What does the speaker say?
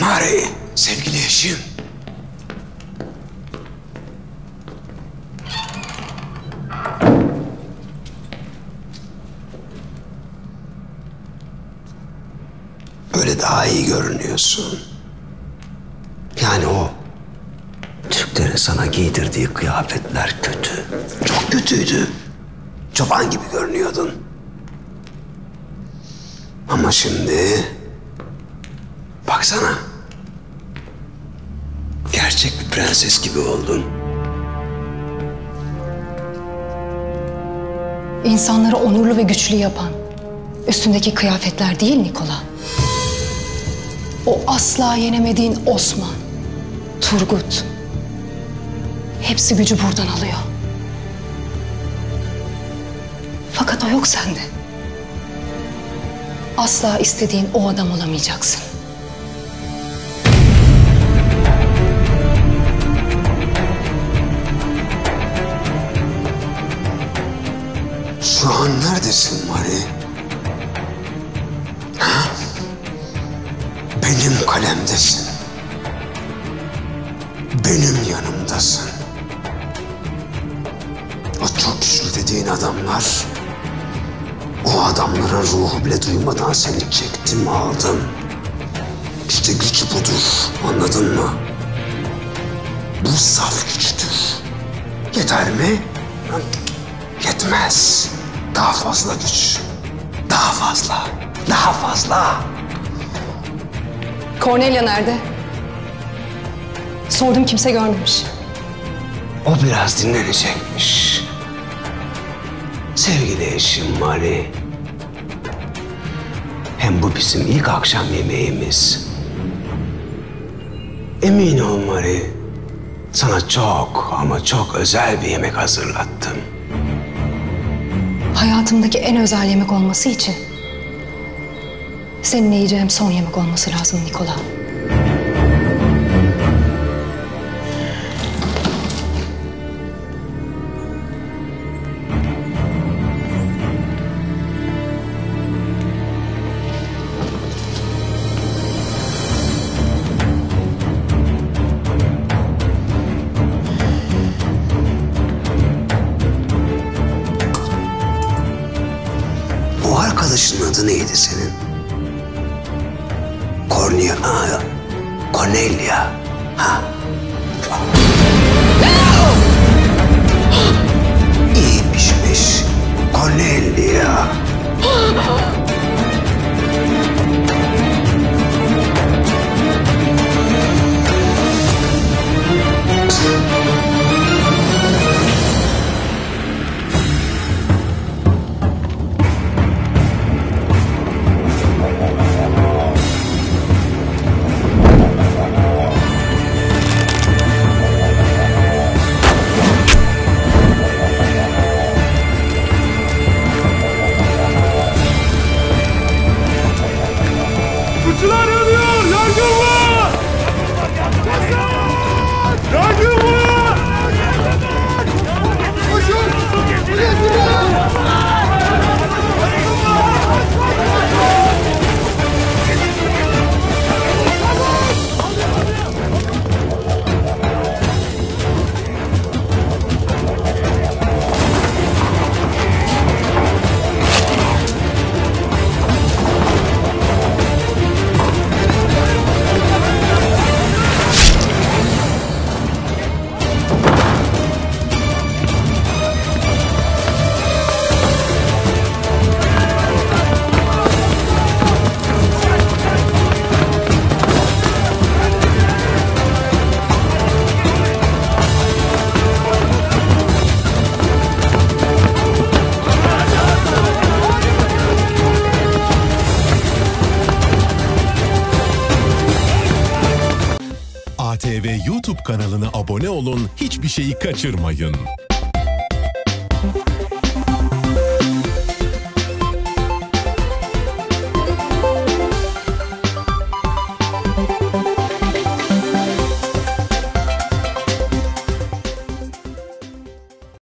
Mari, sevgili eşim. Öyle daha iyi görünüyorsun. Yani o Türklerin sana giydirdiği kıyafetler kötü. Çok kötüydü. Çoban gibi görünüyordun. Ama şimdi baksana. Gerçek bir prenses gibi oldun. İnsanları onurlu ve güçlü yapan üstündeki kıyafetler değil Nikola. O asla yenemediğin Osman, Turgut. Hepsi gücü buradan alıyor. Fakat o yok sende. Asla istediğin o adam olamayacaksın. Şu an neredesin Mari? Ha? Benim kalemdesin. Benim yanımdasın. O çok güçlü dediğin adamlar, o adamların ruhu bile duymadan seni çektim, aldım. İşte güç budur, anladın mı? Bu saf güçtür. Yeter mi? Yetmez. Daha fazla güç. Daha fazla. Daha fazla. Cornelia nerede? Sordum, kimse görmemiş. O biraz dinlenecekmiş. Sevgili eşim Mari. Hem bu bizim ilk akşam yemeğimiz. Emin ol Mari. Sana çok ama çok özel bir yemek hazırlattım. Hayatımdaki en özel yemek olması için seninle yiyeceğim son yemek olması lazım Nikola. O arkadaşının adı neydi senin? Cornelia. Ha? İyiymişmiş. Cornelia. Fırçılar yanıyor! Yangın var! Yangın var! Koşun! ATV YouTube kanalına abone olun, hiçbir şeyi kaçırmayın.